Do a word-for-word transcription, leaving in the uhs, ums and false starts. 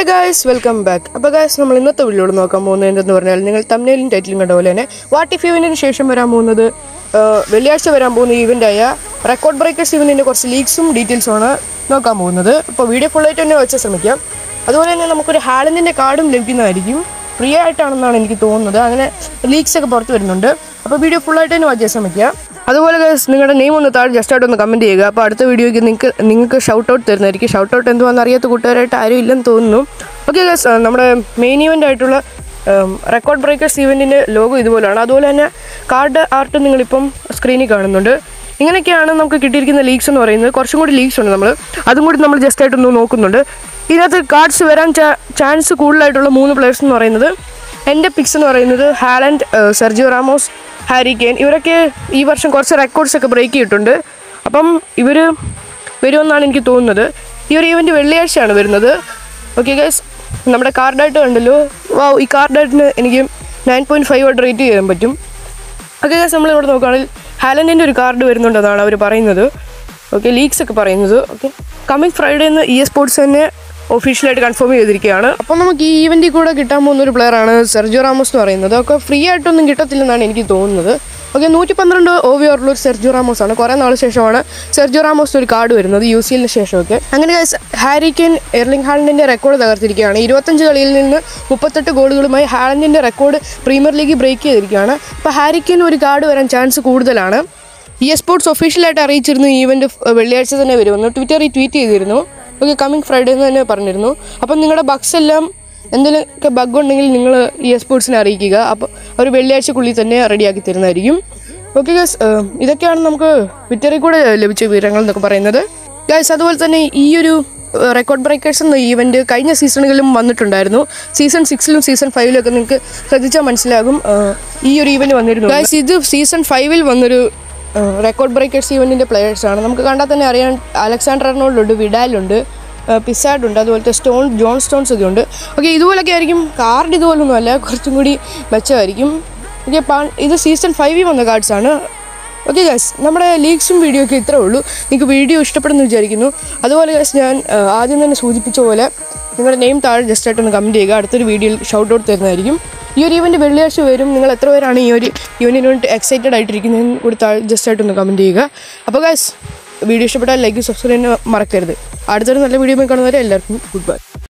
Hey guys, welcome back. അപ്പോൾ guys നമ്മൾ ഇന്നത്തെ വീഡിയോയിൽ നോക്കാൻ പോകുന്നത് എന്തെന്ന് പറഞ്ഞാൽ നിങ്ങൾ തംബ്നെയിലും ടൈറ്റിലും കണ്ട പോലെ തന്നെ വാട്ട് ഇഫ് ഇവന്റിന് ശേഷം വരാൻ പോകുന്നത് വെള്ളിയാഴ്ച വരാൻ പോകുന്ന ഈവന്റ് ആയ റെക്കോർഡ് ബ്രേക്കേഴ്സ് ഇവന്റിന്റെ കുറച്ച് ലീഗ്സും ഡീറ്റെയിൽസും ആണ് നോക്കാൻ പോകുന്നത്. അപ്പോൾ വീഡിയോ ഫുൾ ആയിട്ട് തന്നെ വെച്ച് ശ്രമിക്കാം. അതുപോലെ തന്നെ നമുക്കൊരു ഹാലൻഡിന്റെ കാർഡും ലഭിക്കുന്നതായിരിക്കും. ഫ്രീ ആയിട്ടാണെന്നാണ് എനിക്ക് തോന്നുന്നത്. അങ്ങനെ ലീഗ്സ് ഒക്കെ പുറത്ത് വരുന്നുണ്ട്. അപ്പോൾ വീഡിയോ ഫുൾ ആയിട്ട് തന്നെ വാച്ച് ചെയ്യാൻ ശ്രമിക്കുക. അതുപോലെ ഗൈസ് നിങ്ങളുടെ നെയിം ഒന്ന് താഴെ ജസ്റ്റ് ആയിട്ട് ഒന്ന് കമൻറ്റ് ചെയ്യുക. അപ്പോൾ അടുത്ത വീഡിയോയ്ക്ക് നിങ്ങൾക്ക് നിങ്ങൾക്ക് ഷൗട്ട് ഔട്ട് തരുന്നതായിരിക്കും. ഷൗട്ട് ഔട്ട് എന്തുവാണെന്ന് അറിയാത്ത കൂട്ടുകാരായിട്ട് ആരും ഇല്ലെന്ന് തോന്നുന്നു. ഓക്കെ ഗൈസ്, നമ്മുടെ മെയിൻ ഇവൻ്റ് ആയിട്ടുള്ള റെക്കോർഡ് ബ്രേക്കേഴ്സ് ഇവൻറ്റിൻ്റെ ലോഗോ ഇതുപോലെയാണ്. അതുപോലെ തന്നെ കാർഡ് ആർട്ട് നിങ്ങളിപ്പം സ്ക്രീനിൽ കാണുന്നുണ്ട്. ഇങ്ങനെയൊക്കെയാണ് നമുക്ക് കിട്ടിയിരിക്കുന്ന ലീഗ്സ് എന്ന് പറയുന്നത്. കുറച്ചും കൂടി ലീഗ്സ് ഉണ്ട്, നമ്മൾ അതും കൂടി നമ്മൾ ജസ്റ്റ് ആയിട്ടൊന്ന് നോക്കുന്നുണ്ട്. ഇതിനകത്ത് കാർഡ്സ് വരാൻ ചാൻസ് കൂടുതലായിട്ടുള്ള മൂന്ന് പ്ലേയേഴ്സ് എന്ന് പറയുന്നത് എൻ്റെ പിക്സ് എന്ന് പറയുന്നത് Haaland, Sergio Ramos, Harry Kane. ഇവരൊക്കെ ഈ വർഷം കുറച്ച് റെക്കോർഡ്സ് ഒക്കെ ബ്രേക്ക് ചെയ്തിട്ടുണ്ട്. അപ്പം ഇവർ വരുമെന്നാണ് എനിക്ക് തോന്നുന്നത്. ഈ ഒരു ഈവൻറ്റ് വെള്ളിയാഴ്ചയാണ് വരുന്നത്. ഓക്കെ ഗൈസ്, നമ്മുടെ കാർഡായിട്ട് കണ്ടല്ലോ. വാ, ഈ കാർഡായിട്ടിന് എനിക്ക് നയൻ പോയിൻറ്റ് ഫൈവ് ആയിട്ട് റേറ്റ് ചെയ്യാൻ പറ്റും. ഓക്കെ ഗൈസ്, നമ്മളിവിടെ നോക്കുകയാണെങ്കിൽ ഹാലൻഡിൻ്റെ ഒരു കാർഡ് വരുന്നുണ്ടെന്നാണ് അവർ പറയുന്നത്. ഓക്കെ, ലീഗ്സ് ഒക്കെ പറയുന്നത്. ഓക്കെ, കമ്മിങ് ഫ്രൈഡേ എന്ന് ഇ എസ്പോർട്സ് തന്നെ ഒഫീഷ്യലായിട്ട് കൺഫേം ചെയ്തിരിക്കുകയാണ്. അപ്പോൾ നമുക്ക് ഈ ഈവൻറ്റിൽ കൂടെ കിട്ടാൻ പോകുന്ന ഒരു പ്ലെയറാണ് സെർജിയോ റാമോസ് എന്ന് പറയുന്നത്. ഒക്കെ ഫ്രീ ആയിട്ടൊന്നും കിട്ടത്തില്ലെന്നാണ് എനിക്ക് തോന്നുന്നത്. ഓക്കെ, നൂറ്റി പന്ത്രണ്ട് ഒ വി ആറുള്ള ഒരു സെർജിയോ റാമോസ് ആണ്. കുറേ നാൾ ശേഷമാണ് സെർജിയോ റാമോസിന് ഒരു കാർഡ് വരുന്നത്, യു സി എല്ലിന് ശേഷമൊക്കെ. അങ്ങനെ ഹാരി കെയ്ൻ എർലിംഗ് ഹാലൻഡിൻ്റെ റെക്കോർഡ് തകർത്തിരിക്കുകയാണ്. ഇരുപത്തഞ്ച് കളിയിൽ നിന്ന് മുപ്പത്തെട്ട് ഗോളുകളുമായി ഹാലൻഡിൻ്റെ റെക്കോർഡ് പ്രീമിയർ ലീഗ് ബ്രേക്ക് ചെയ്തിരിക്കുകയാണ്. അപ്പോൾ ഹാരി കെയ്ൻ ഒരു കാർഡ് വരാൻ ചാൻസ് കൂടുതലാണ്. ഇ എസ്പോർട്സ് ഒഫീഷ്യലായിട്ട് അറിയിച്ചിരുന്നു ഈ ഇവൻറ്റ് വെള്ളിയാഴ്ച തന്നെ വരുമെന്ന് ട്വിറ്ററിൽ ട്വീറ്റ് ചെയ്തിരുന്നു. ഓക്കെ, കമ്മിങ് ഫ്രൈഡേ എന്ന് തന്നെ പറഞ്ഞിരുന്നു. അപ്പം നിങ്ങളുടെ ബഗ്സ് എല്ലാം എന്തെങ്കിലുമൊക്കെ ബഗ് ഉണ്ടെങ്കിൽ നിങ്ങൾ ഈ എസ്പോർട്സിനെ അറിയിക്കുക. അപ്പോൾ അവർ വെള്ളിയാഴ്ചക്കുള്ളിൽ തന്നെ റെഡിയാക്കി തരുന്നതായിരിക്കും. ഓക്കെ ഗൈസ്, ഇതൊക്കെയാണ് നമുക്ക് ട്വിറ്ററിൽ കൂടെ ലഭിച്ച വിവരങ്ങൾ എന്നൊക്കെ പറയുന്നത്. ഗൈസ്, അതുപോലെ തന്നെ ഈ ഒരു റെക്കോർഡ് ബ്രേക്കേഴ്സ് എന്ന ഈവൻറ്റ് കഴിഞ്ഞ സീസണുകളിലും വന്നിട്ടുണ്ടായിരുന്നു. സീസൺ സിക്സിലും സീസൺ ഫൈവിലും ഒക്കെ നിങ്ങൾക്ക് ശ്രദ്ധിച്ചാൽ മനസ്സിലാകും ഈ ഒരു ഈവൻറ്റ് വന്നിരുന്നു. ഗൈസ്, ഇത് സീസൺ ഫൈവിൽ വന്നൊരു റെക്കോർഡ് ബ്രേക്കേഴ്സ് ഈവൻറ്റിൻ്റെ പ്ലെയേഴ്സാണ്. നമുക്ക് കണ്ടാൽ തന്നെ അറിയാൻ അലക്സാണ്ടർ അർണോൾഡ്, വിഡാലുണ്ട്, പിസാഡ് ഉണ്ട്, അതുപോലത്തെ സ്റ്റോൺ ജോൺ സ്റ്റോൺസ് ഒക്കെ ഉണ്ട്. ഓക്കെ, ഇതുപോലൊക്കെ ആയിരിക്കും. കാർഡ് ഇതുപോലൊന്നും അല്ല, കുറച്ചും കൂടി മെച്ചമായിരിക്കും. ഓക്കെ, ഇത് സീസൺ ഫൈവിൽ വന്ന കാർഡ്സാണ്. ഓക്കെ ഗൈസ്, നമ്മുടെ ലീഗ്സും വീഡിയോ ഒക്കെ ഇത്രേ ഉള്ളൂ. നിങ്ങൾക്ക് വീഡിയോ ഇഷ്ടപ്പെടുന്നു വിചാരിക്കുന്നു. അതുപോലെ ഗൈസ്, ഞാൻ ആദ്യം തന്നെ സൂചിപ്പിച്ച പോലെ നിങ്ങളുടെ നെയിം താഴെ ജസ്റ്റ് ആയിട്ടൊന്ന് കമൻറ്റ് ചെയ്യുക. അടുത്തൊരു വീഡിയോയിൽ ഷൗട്ട് ഔട്ട് തരുന്നതായിരിക്കും. ഈ ഒരു ഇവൻറ്റ് വെള്ളിയാഴ്ച വരും. നിങ്ങൾ എത്ര പേരാണ് ഈ ഒരു ഇവൻറ്റിന് വേണ്ടി എക്സൈറ്റഡ് ആയിട്ടിരിക്കുന്നതെന്ന് കൂടി താഴെ ജസ്റ്റ് ആയിട്ടൊന്ന് കമൻറ്റ് ചെയ്യുക. അപ്പോൾ ഗൈസ്, വീഡിയോ ഇഷ്ടപ്പെട്ടാൽ ലൈക്ക് സബ്സ്ക്രൈബ് ചെയ്യാൻ മറക്കരുത്. അടുത്തൊരു നല്ല വീഡിയോ കാണുന്നവരെ എല്ലാവർക്കും ഗുഡ് ബൈ.